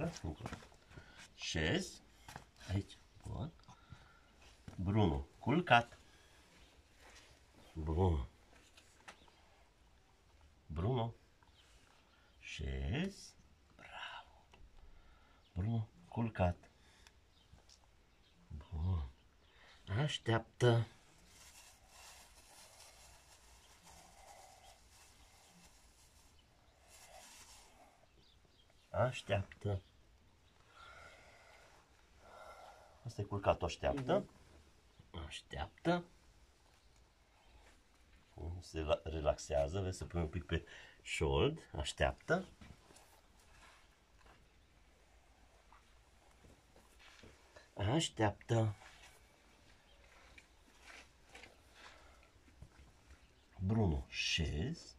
picioară. Șez. Aici. Bun. Bruno, culcat. Bun. Bruno. Șez. Bravo. Bruno, culcat. Bun. Așteaptă. Așteaptă. Asta e culcat, așteaptă. Așteaptă. Se relaxează, vezi, să pune un pic pe șold. Așteaptă. Așteaptă. Bruno, șez.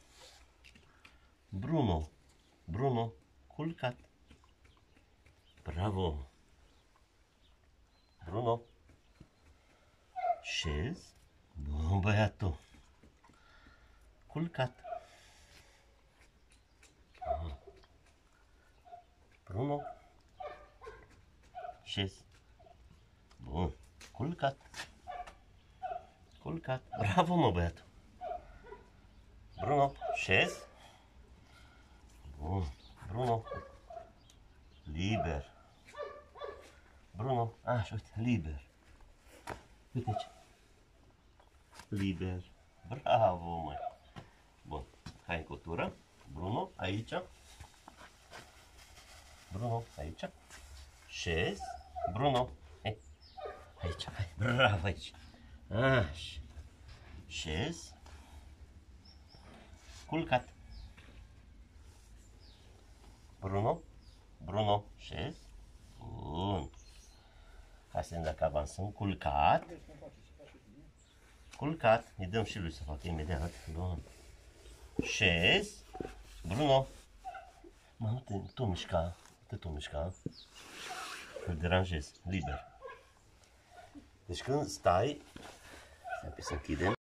Bruno, Bruno, culcat. Bravo. Bruno, șez. Bun, băiatul. Culcat. Bruno, șez. Bun, culcat. Culcat. Bravo, mă, băiatul. Bruno, șez. Bun. Bruno, liber. Bruno, așa, uite, liber. Uite aici. Liber. Bravo, măi. Bun, hai în cotură. Bruno, aici. Bruno, aici. Șez. Bruno, hai. Aici, hai. Bravo, aici. Așa. Șez. Culcat. Bruno, Bruno, șez. Bun. Hai să vedem dacă avansăm. Culcat. Culcat. Îi dăm și lui să facă imediat. Bun. Șez. Bruno. Mă, nu te tu mișca. Nu te mișca. Îl deranjezi. Liber. Deci când stai, să închidem.